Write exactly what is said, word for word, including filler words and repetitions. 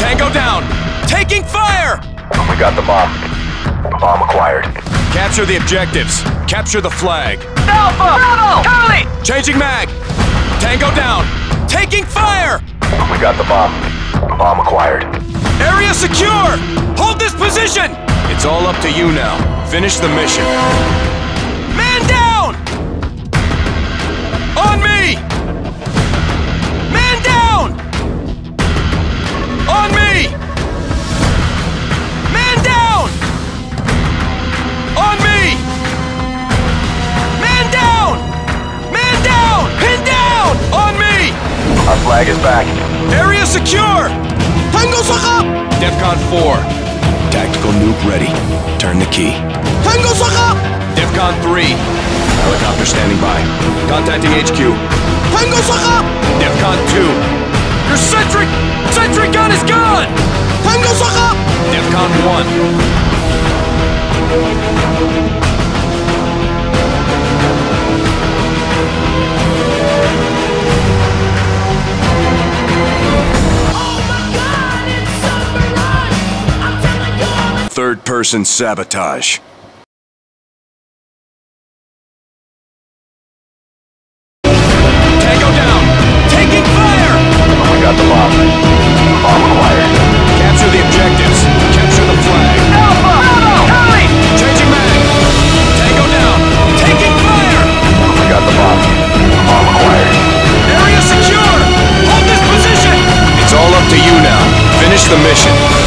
Tango down! Taking fire! We got the bomb. Bomb acquired. Capture the objectives. Capture the flag. Alpha! Bravo! Charlie! Changing mag! Tango down! Taking fire! We got the bomb. Bomb acquired. Area secure! Hold this position! It's all up to you now. Finish the mission. Man down! On me! Man down! On me! Man down! On me! Man down! Man down! Pin down! On me! Our flag is back. Area secure! Tango sakap! DEFCON four. Tactical nuke ready. Turn the key. Tango sakap! DEFCON three. Helicopter standing by. Contacting H Q. Tango sakap! DEFCON two. Your sentry! Sentry gun is gone! Tango sakap! DEFCON one. Third-person sabotage. Tango down! Taking fire! We got the bomb. Bomb acquired. Capture the objectives. Capture the flag. Alpha! Bravo! Charlie! Changing mag! Tango down! Taking fire! We got the bomb. Bomb acquired. Area secure! Hold this position! It's all up to you now. Finish the mission.